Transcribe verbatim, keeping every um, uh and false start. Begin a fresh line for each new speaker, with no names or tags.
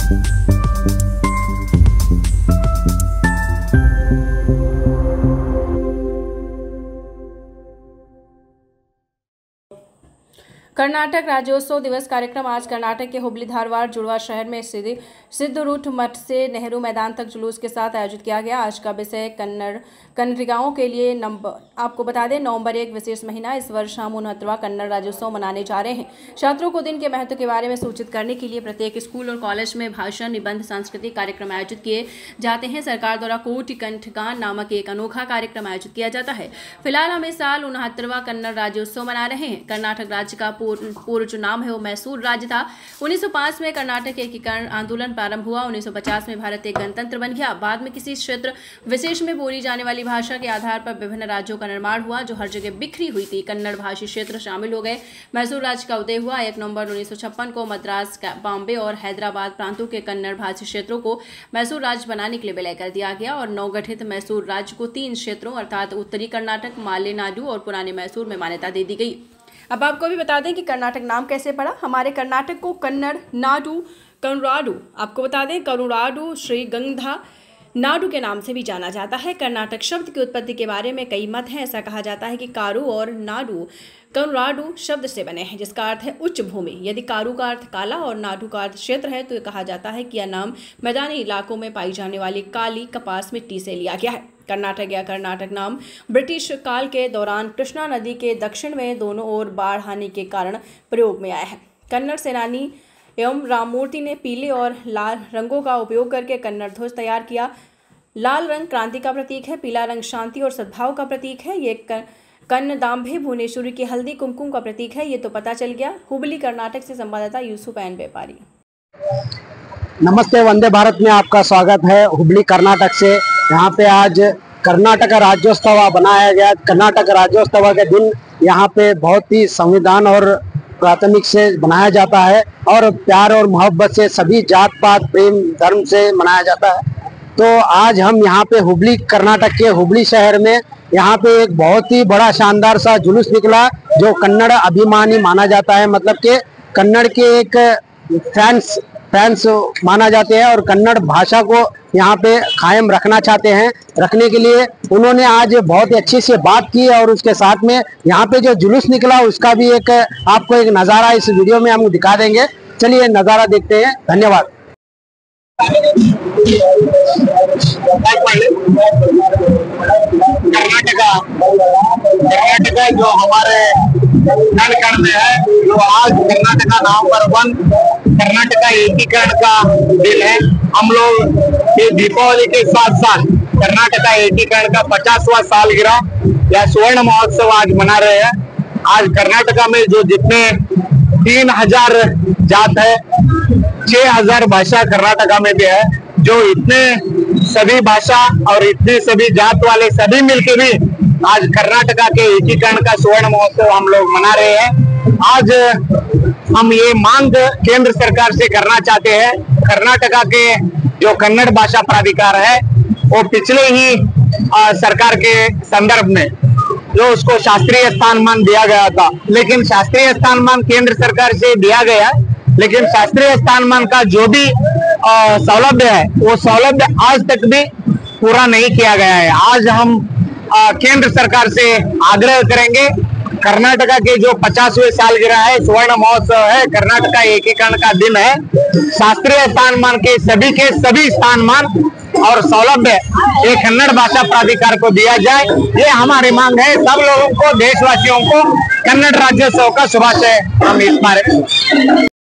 कर्नाटक राज्योत्सव दिवस कार्यक्रम आज कर्नाटक के हुबली धारवाड़ जुड़वा शहर में स्थित सिद्धरूठ मठ से नेहरू मैदान तक जुलूस के साथ आयोजित किया गया। आज का विषय कन्नड़ कन्नडिगाओं के लिए नंबर आपको बता दें नवंबर एक विशेष महीना। इस वर्ष हम उनहत्तरवां कन्नड़ राज्योत्सव मनाने जा रहे हैं। छात्रों को दिन के महत्व के बारे में सूचित करने के लिए प्रत्येक स्कूल और कॉलेज में भाषण, निबंध, सांस्कृतिक कार्यक्रम आयोजित किए जाते हैं। सरकार द्वारा कोटि कंठगान नामक एक अनोखा कार्यक्रम आयोजित किया जाता है। फिलहाल हम इस साल उनहत्तरवां कन्नड़ राज्योत्सव मना रहे हैं। कर्नाटक राज्य का पूर्व जो नाम है वो मैसूर राज्य था। उन्नीस सौ पाँच में कर्नाटक एकीकरण आंदोलन प्रारंभ हुआ। उन्नीस सौ पचास में भारत एक गणतंत्र बन गया। बाद में किसी क्षेत्र विशेष में बोली जाने वाली भाषा के आधार पर विभिन्न राज्यों का निर्माण हुआ जो हर जगह बिखरी हुई थी। कन्नड़ भाषी क्षेत्र शामिल हो गए। मैसूर राज्य का उदय हुआ। एक नवंबर उन्नीस सौ छप्पन को मद्रास, बॉम्बे और हैदराबाद प्रांतों के कन्नड़ भाषी क्षेत्रों को मैसूर राज्य बनाने के लिए विलय कर दिया गया और नवगठित मैसूर राज्य को तीन क्षेत्रों अर्थात उत्तरी कर्नाटक, मालेनाडु और पुराने मैसूर में मान्यता दे दी गई। अब आपको भी बता दें कि कर्नाटक नाम कैसे पड़ा। हमारे कर्नाटक को कन्नड़ नाडु करुणाडु आपको बता दें करुणाडु श्रीगंधा नाडु के नाम से भी जाना जाता है। कर्नाटक शब्द की उत्पत्ति के बारे में कई मत हैं। ऐसा कहा जाता है कि कारू और नाडु करुणाडु शब्द से बने हैं जिसका अर्थ है उच्च भूमि। यदि कारू का अर्थ काला और नाडु का अर्थ क्षेत्र है तो कहा जाता है कि यह नाम मैदानी इलाकों में पाई जाने वाली काली कपास मिट्टी से लिया गया है। कर्नाटक या कर्नाटक नाम ब्रिटिश काल के दौरान कृष्णा नदी के दक्षिण में दोनों ओर बाढ़ आने के कारण प्रयोग में आया है। कन्नड़ सेनानी एवं राममूर्ति ने पीले और लाल रंगों का उपयोग करके कन्नड़ ध्वज तैयार किया। लाल रंग क्रांति का प्रतीक है, पीला रंग शांति और सद्भाव का प्रतीक है। ये कन्नदांबे भुवनेश्वरी की हल्दी कुमकुम का प्रतीक है। ये तो पता चल गया। हुबली कर्नाटक से संवाददाता यूसुफ एन व्यापारी।
नमस्ते, वंदे भारत में आपका स्वागत है। हुबली कर्नाटक से यहाँ पे आज कर्नाटक राज्योत्सव बनाया गया। कर्नाटक राज्योत्सव के दिन यहाँ पे बहुत ही संविधान और प्राथमिक से मनाया जाता है और प्यार और मोहब्बत से सभी जात पात प्रेम धर्म से मनाया जाता है। तो आज हम यहाँ पे हुबली कर्नाटक के हुबली शहर में यहाँ पे एक बहुत ही बड़ा शानदार सा जुलूस निकला जो कन्नड़ अभिमानी माना जाता है। मतलब कि कन्नड़ के एक फैंस फैंस माना जाते हैं और कन्नड़ भाषा को यहाँ पे कायम रखना चाहते हैं। रखने के लिए उन्होंने आज बहुत ही अच्छी से बात की और उसके साथ में यहाँ पे जो जुलूस निकला उसका भी एक आपको एक नज़ारा इस वीडियो में हम दिखा देंगे। चलिए नज़ारा देखते हैं। धन्यवाद। कर्नाटका कर्नाटका जो हमारे झारखंड में है, जो आज कर्नाटका नवंबर वन कर्नाटका एकीकरण का दिन है। हम लोग ये दीपावली के साथ साथ कर्नाटका एकीकरण का पचासवां सालगिरह या स्वर्ण महोत्सव आज मना रहे हैं। आज कर्नाटका में जो जितने तीन हजार जात है, छह हजार भाषा कर्नाटका में भी है। जो इतने सभी भाषा और इतने सभी जात वाले सभी मिलके भी आज कर्नाटका के एकीकरण का स्वर्ण महोत्सव हम लोग मना रहे हैं। आज हम ये मांग केंद्र सरकार से करना चाहते हैं। कर्नाटका के जो कन्नड़ भाषा प्राधिकार है वो पिछले ही आ, सरकार के संदर्भ में जो उसको शास्त्रीय स्थानमान दिया गया था, लेकिन शास्त्रीय स्थानमान केंद्र सरकार से दिया गया, लेकिन शास्त्रीय स्थानमान का जो भी सौलभ्य है वो सौलभ्य आज तक भी पूरा नहीं किया गया है। आज हम आ, केंद्र सरकार से आग्रह करेंगे। कर्नाटका के जो पचासवें सालगिरह है, स्वर्ण महोत्सव है, कर्नाटका एकीकरण का दिन है, शास्त्रीय स्थानमान के सभी के सभी स्थानमान और सौलभ्य ये कन्नड़ भाषा प्राधिकार को दिया जाए। ये हमारी मांग है। सब लोगों को, देशवासियों को कन्नड़ राज्योत्सव का शुभाशय हम इस बारे में